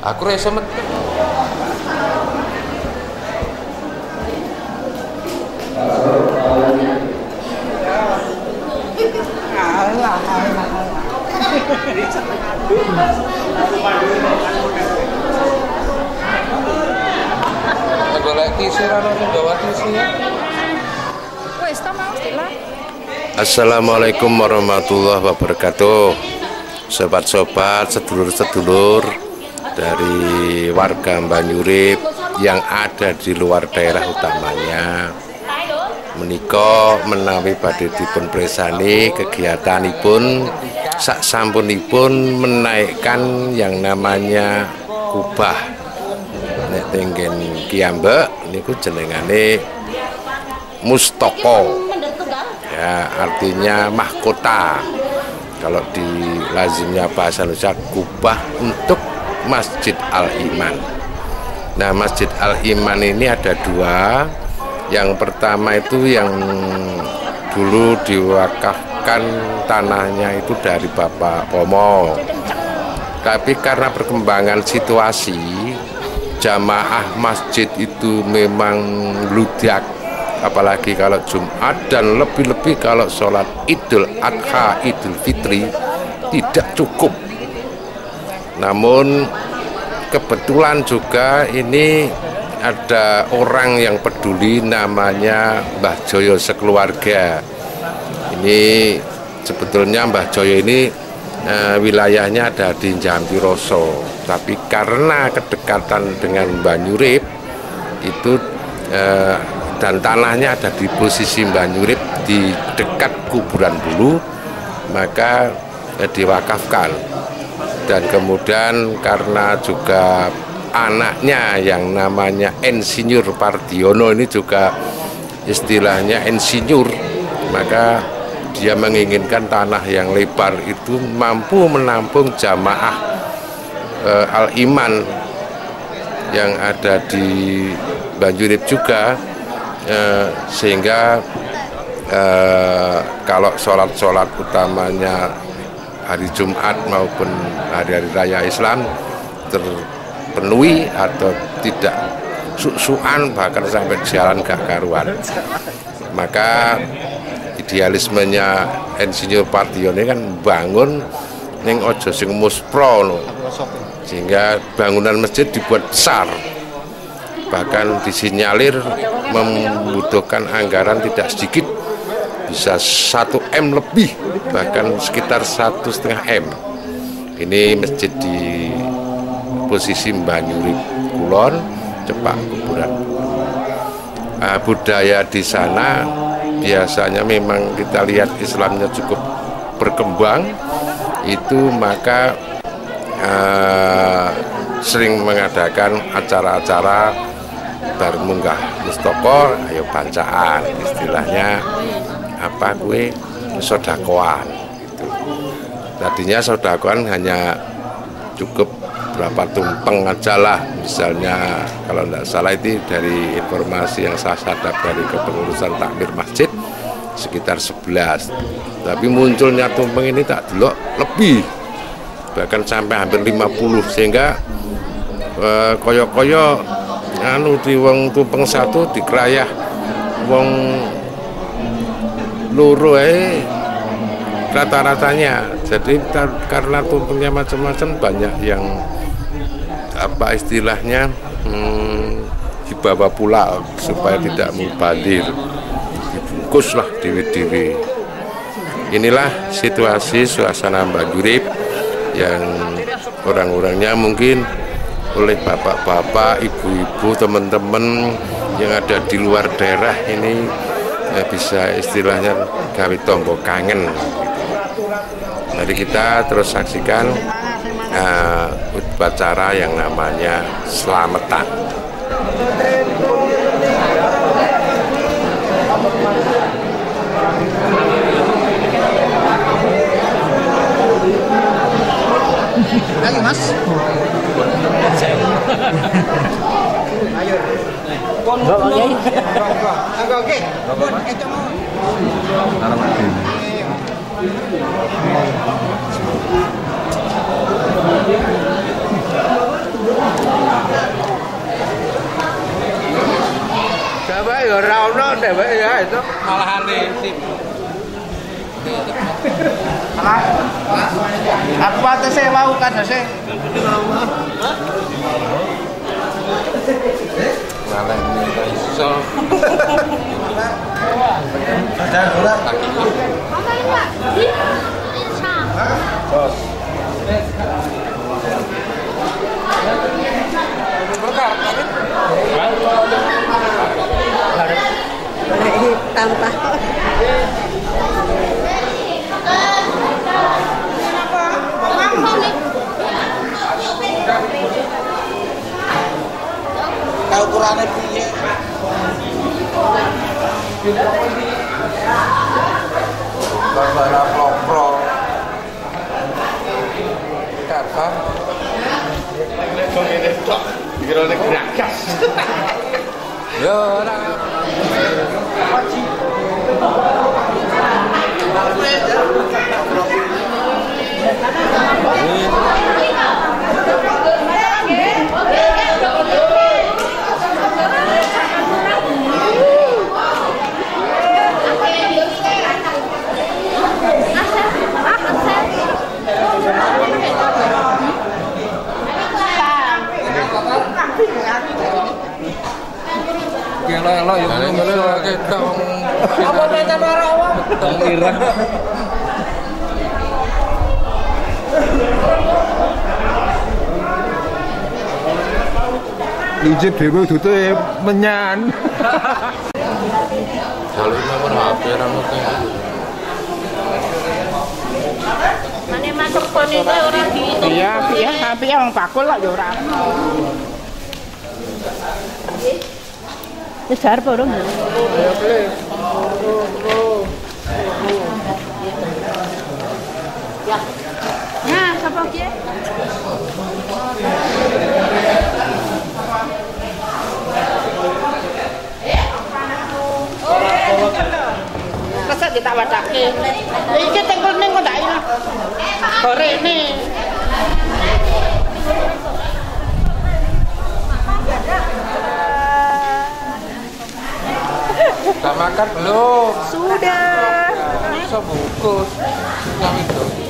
Aku rasa met. Assalamualaikum warahmatullahi wabarakatuh. Sobat-sobat, sedulur-sedulur dari warga Banyurip yang ada di luar daerah utamanya, menika menawi badhe dipun presani kegiatanipun sak sampunipun menaikkan yang namanya kubah. Nek tenggen Kiambek niku jenengane mustaka. Ya, artinya mahkota. Kalau di lazimnya bahasa Indonesia, kubah untuk Masjid Al-Iman. Nah, Masjid Al-Iman ini ada dua. Yang pertama itu yang dulu diwakafkan tanahnya itu dari Bapak Pomo. Tapi karena perkembangan situasi, jamaah masjid itu memang ludak, apalagi kalau Jumat dan lebih-lebih kalau sholat Idul Adha, Idul Fitri tidak cukup. Namun kebetulan juga ini ada orang yang peduli, namanya Mbah Joyo sekeluarga. Ini sebetulnya Mbah Joyo ini wilayahnya ada di Jampiroso, tapi karena kedekatan dengan Banyurip itu dan tanahnya ada di posisi Banyurip di dekat kuburan Bulu, maka diwakafkan. Dan kemudian karena juga anaknya yang namanya Insinyur Pardiono ini juga istilahnya insinyur, maka dia menginginkan tanah yang lebar itu mampu menampung jamaah Al-Iman yang ada di Banyurip juga. Sehingga kalau sholat utamanya hari Jumat maupun hari-hari raya Islam terpenuhi atau tidak suan, bahkan sampai jalan gak karuan, maka idealismenya Insinyur Pardiono kan bangun ning ojo sing muspro no. Sehingga bangunan masjid dibuat besar, bahkan disinyalir membutuhkan anggaran tidak sedikit, bisa 1 M lebih, bahkan sekitar 1,5 M. Ini masjid di posisi Banyurip Kulon, Cepak Kuburan. Budaya di sana biasanya memang kita lihat Islamnya cukup berkembang, itu maka sering mengadakan acara-acara baru munggah mustaka, ayo bancaan, istilahnya apa kue sodakoan gitu. Tadinya sodakoan hanya cukup berapa tumpeng aja lah, misalnya kalau tidak salah itu dari informasi yang saya sadap dari kepengurusan takmir masjid sekitar 11, tapi munculnya tumpeng ini tak delok lebih, bahkan sampai hampir 50, sehingga koyo-koyo anu di wong tumpeng satu dikerayah wong loro rata-ratanya. Jadi karena tumpengnya macam-macam, banyak yang apa istilahnya dibawa pula supaya tidak mubazir, dibungkuslah dewi-dewi. Inilah situasi suasana Banyurip yang orang-orangnya mungkin oleh bapak-bapak, ibu-ibu, teman-teman yang ada di luar daerah ini bisa istilahnya gawe tombo kangen. Mari kita terus saksikan upacara yang namanya selamatan. Lagi mas. Oke. Coba ya ora ono dhewek ya itu malahane sip. Alah. Aku atese wau kadose. malah ini ra iso. Ada bola. Bos. Tambah. Kalau ukurannya piye? Barbara plok-plok. Kapan? Kok ini tok? Dikira nek gragas. Ya ora. Gelo-elo ya Lha ketok. apa pancen ora wong. Tong ireng. Ijib dhewe dute menyan. Kalau nomor HP ra mesti. Mane masuk pon itu ora diitung. Iya, tapi wong bakul kok ya ora. Wis jar porong. Ayo beli. Ya. Nah, sapa ki? Kesek ditawatake. Iki tengkul ning kok ndak ilang. Gorene. Udah makan belum? Sudah. Bisa bungkus. Kami tuh.